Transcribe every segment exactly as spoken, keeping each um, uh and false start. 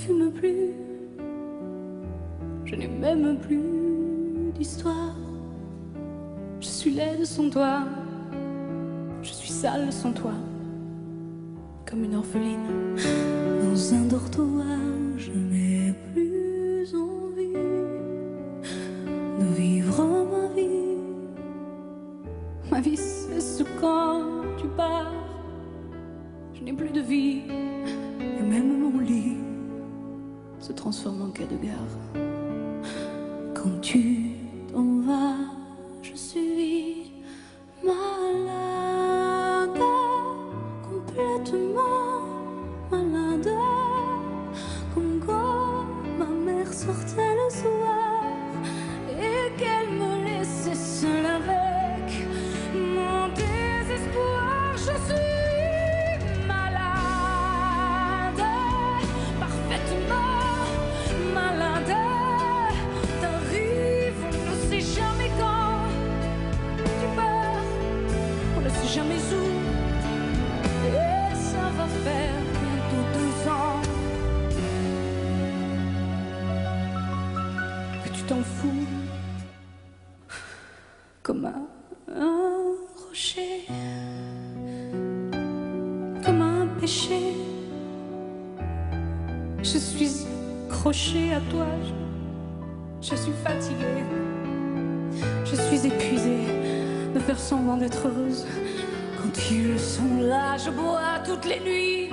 fume plus, je n'ai même plus d'histoire. Je suis laide sans toi, je suis sale sans toi, comme une orpheline dans un dortoir. Je n'ai plus envie de vivre ma vie. Ma vie cesse quand tu pars. Je n'ai plus de vie, et même mon lit se transforme en quai de gare. Quand tu t'en vas, je suis malade, complètement malade, comme quand ma mère sortait le soir et qu'elle me laissait seule avec mon désespoir. Je suis malade, parfaitement malade. T'arrives, on ne sait jamais quand. Tu pars, on ne sait jamais où. Et ça va faire bientôt deux ans que tu t'en fous, comme un, un rocher, comme un péché. Je suis accrochée à toi, je, je suis fatiguée, je suis épuisée de faire semblant d'être heureuse. Quand ils sont là, je bois toutes les nuits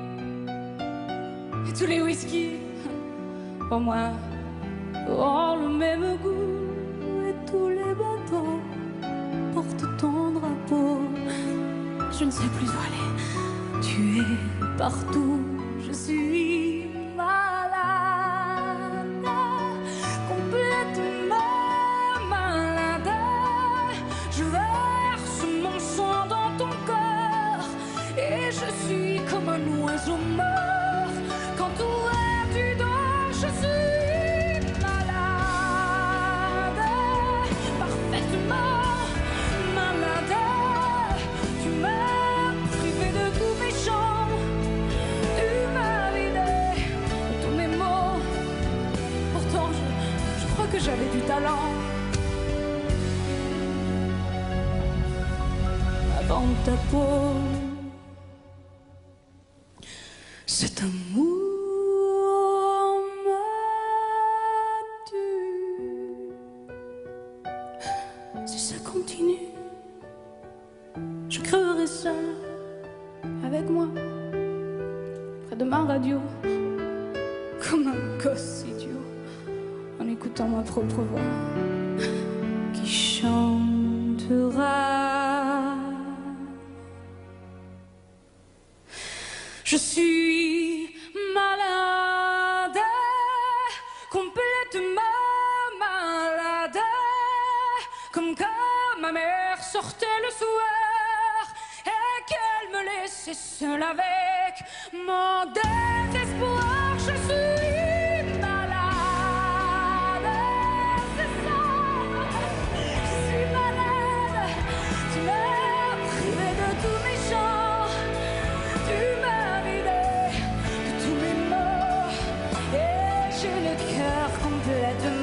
et tous les whisky pour moi ont le même goût, et tous les bateaux portent ton drapeau. Je ne sais plus où aller, tu es partout. Je suis malade, complètement malade. Je verse mon sang dans ton corps et je suis comme un oiseau mort. Quand toi tu dors, je suis malade, parfaitement malade. Tu m'as privé de tous mes chants, tu m'as vidé de tous mes mots. Pourtant je, je crois que j'avais du talent avant ta peau. Cet amour m'a tué. Si ça continue, je crèverai seule avec moi, près de ma radio, comme un gosse idiot, en écoutant ma propre voix qui chantera. Je suis malade, complètement malade, comme quand ma mère sortait le soir et qu'elle me laissait seule avec mon désespoir. Je suis malade, c'est ça, je suis malade. Tu m'as privé de tous mes chants, tu m'as vidé de tous mes mots, et j'ai le cœur complètement